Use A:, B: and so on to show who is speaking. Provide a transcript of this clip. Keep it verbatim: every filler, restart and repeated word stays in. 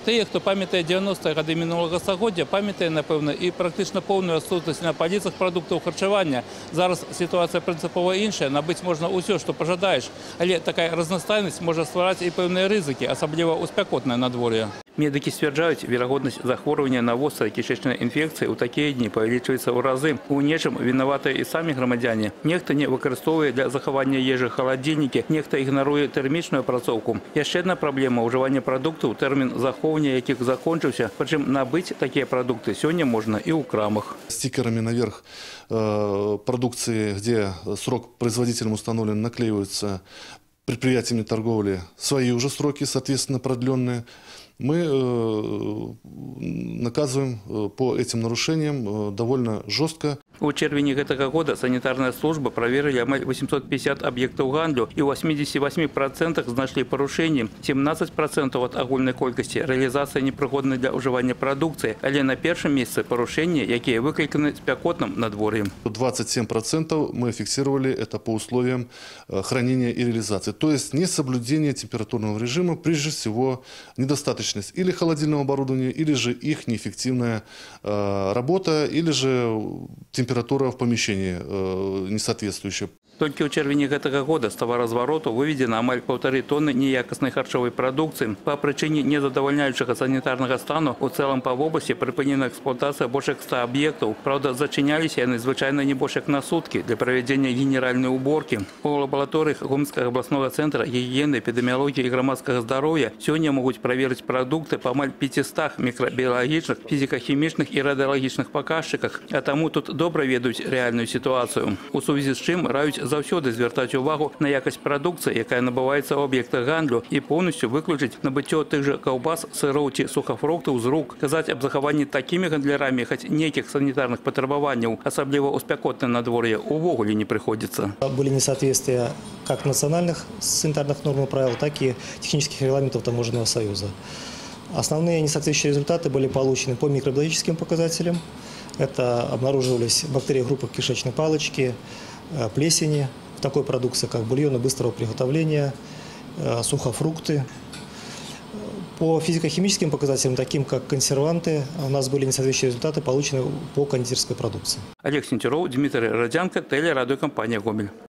A: Тыя, хто памятае девяностые гады мінулага стагоддзя, памятае, напэўна, і практычна поўную адсутнасць на паліцах прадуктаў харчавання. Зараз сітуацыя прынцыпова іншая, набыць можна ўсё, што пажадаеш. Але такая разнастайнасць можа ствараць і пэўныя рызыкі, асабліва ў спякотнае надвор'е. Медики стверджаюць, верагоднасць захворвання на вострай кішечнай інфекцыі ў такія дні павялічваецца ў разы. У нечым вінаватыя і самі грамадзяне. Нехта не выкарыстоўвае для захавання ежы халадзільнікі, нехта ігнаруе тэрмічную апрацоўку. Яшчэ адна праблема ўжывання прадуктаў, тэрмін захоўвання якіх закончыўся, прычым набыць такія прадукты сёння можна і ў крамах.
B: Стикерами наверх э, продукции, где срок производителем установлен, наклеиваются предприятиями торговли свои уже сроки, соответственно, продленные. Мы э, наказываем э, по этим нарушениям э, довольно жестко.
A: У чэрвені гэтага года санітарная служба праверылі амаль восемьсот пятьдесят аб'ектаў гандлю і ў восьмидесяти восьми процентах знайшлі парушэнні. семнадцать процентов ад агульнай колькасці рэалізацыя непрыгоднай для ўжывання прадукцыі, але на першым месцы парушэнні, якія выкліканы спякотным надвор'ем.
B: двадцать семь процентов мы фиксировали это по условиям хранения и реализации. То есть несоблюдение температурного режима, прежде всего недостаточность или холодильного оборудования, или же их неэффективная работа, или же температура в помещении э, несоответствующая.
A: Толькі ў чэрвені гэтага года з таваразвароту выведзена амаль паўтары тонны неякаснай харчовай прадукцыі. Па прычыне незадавальняючага санітарнага стану у цэлым па вобласці прыпынена эксплуатацыя больш як ста аб'ектаў. Праўда, зачыняліся яны звычайна не больш як на суткі для правядзення генеральнай уборкі. У лабараторыях Гомельскага абласнога цэнтра гігіены, эпідэміялогіі і грамадскага здароўя сёння могуць праверыць прадукты па амаль пятистах мікрабіялагічных, фізіка-хімічных і радыялагічных паказчыках, а таму тут добра ведаюць рэальную сітуацыю. У сувязі з чым раюць заўсёды звяртаць увагу на якасць прадукцыі, якая набываецца ў аб'ектах гандлю, і поўнасцю выключыць набыццё тых жа каўбас, сыроў ці сухафруктаў з рук. Казаць аб захаванні такімі гандлярамі хоць нейкіх санітарных патрабаванняў, асабліва ў спякотнае надвор'е, увогуле не прыходзіцца.
C: Были несоответствия как национальных санитарных норм и правил, так и технических регламентов Таможенного союза. Основные несоответствующие результаты были получены по микробиологическим показателям. Это обнаруживались бактерии группы кишечной палочки, плесени в такой продукции, как бульоны быстрого приготовления, сухофрукты. По физико-химическим показателям, таким как консерванты, у нас были несоответствующие результаты, получены по кондитерской продукции.
A: Олег Сентеров, Дмитрий Родянко, телерадиокомпания «Гомель».